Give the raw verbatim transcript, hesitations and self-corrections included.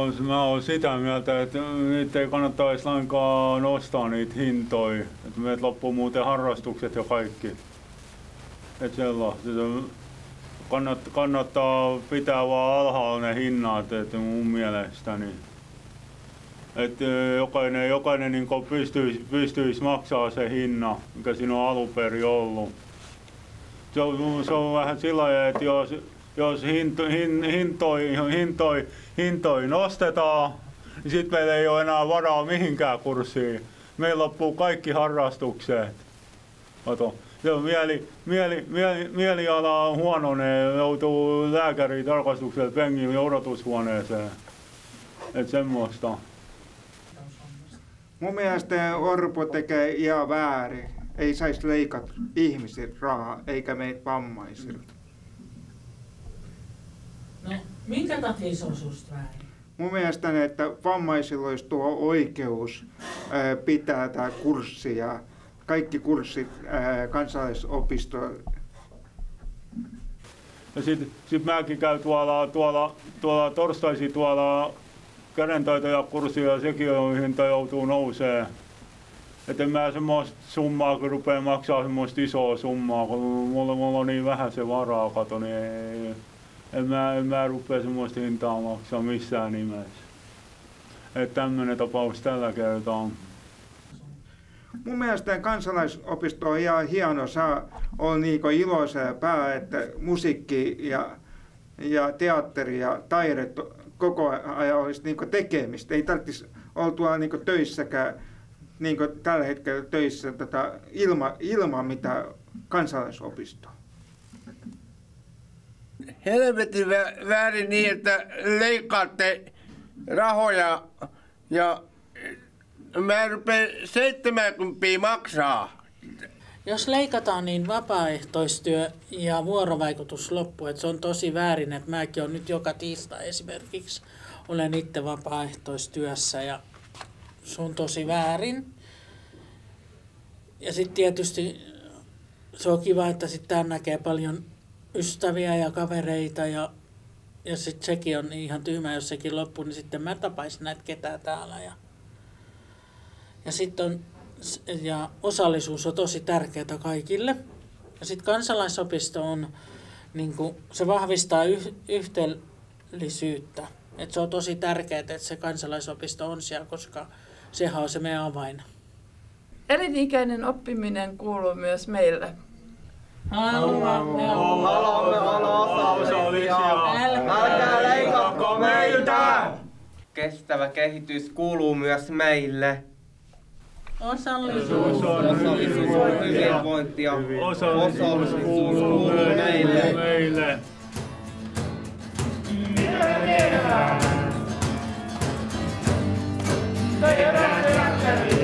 oon, mä oon sitä mieltä, että niitä ei kannattaisi lainkaan nostaa niitä hintoja. Että meiltä loppuu muuten harrastukset ja kaikki. Että sellaista. Kannattaa, kannattaa pitää vaan alhaalla ne hinnat, että mun mielestäni. Että jokainen, jokainen niin pystyisi, pystyisi maksaa se hinna, mikä siinä on alun perin ollut. Se on, se on vähän sillä lailla, että jos, jos hinto, hin, hintoi, hintoi, hintoi nostetaan, niin sitten meillä ei ole enää varaa mihinkään kurssiin. Meillä loppuu kaikki harrastukset. Oto. Se on mieli, mieli, mieli, mieliala huononee, joutuu lääkäriin tarkastukselle pengille odotushuoneeseen. Että semmoista. Mun mielestä Orpo tekee ihan väärin. Ei saisi leikata ihmisiltä rahaa, eikä meitä vammaisilta. No, minkä takia se on susta väärin? Mun mielestä, että vammaisilla olisi tuo oikeus ää, pitää tämä kurssi ja kaikki kurssit ää, kansalaisopisto. Ja sitten sit mäkin käyn tuolla, tuolla, tuolla torstaisin tuolla kädentaitojakurssilla ja sekin on hinta joutuu nousee. Että en mä semmoista summaa, kun rupeaa maksaa semmoista isoa summaa, kun mulla, mulla on niin vähän se varaa, kato, niin ei, en, mä, en mä rupea semmoista hintaa maksaa missään nimessä. Että tämmönen tapaus tällä kertaa. Mun mielestä kansalaisopisto on ihan hieno, saa olla niinku iloisia pää, että musiikki ja, ja teatteri ja taide koko ajan olisi niinku tekemistä. Ei tarvitsisi olla tuolla niinku töissäkään niinku tällä hetkellä töissä tota, ilma, ilman mitä kansalaisopistoa. Helvetin väärin niin, että leikkaatte rahoja ja mä rupean seitsemänkymmentä maksaa. Jos leikataan, niin vapaaehtoistyö ja vuorovaikutus loppuu. Et se on tosi väärin, että mäkin olen nyt joka tiistai esimerkiksi. Olen itse vapaaehtoistyössä ja se on tosi väärin. Ja sitten tietysti se on kiva, että sitten täällä näkee paljon ystäviä ja kavereita ja, ja sitten sekin on ihan tyhmä, jos sekin loppuu, niin sitten mä tapaisin näitä ketään täällä. Ja, ja sitten on ja osallisuus on tosi tärkeää kaikille. Ja sitten kansalaisopisto on, niin kuin, se vahvistaa yh, yhteellisyyttä. Et se on tosi tärkeää, että se kansalaisopisto on siellä, koska sehän on se meidän avain. Elinikäinen oppiminen kuuluu myös meille. Haluamme Haluamme olla osallisia. Älkää leikatko meiltä! Kestävä kehitys kuuluu myös meille. Osallisuus on hyvinvointia. Osallisuus kuuluu meille. meille. Mitä me tehdään? Tehdään teatteri.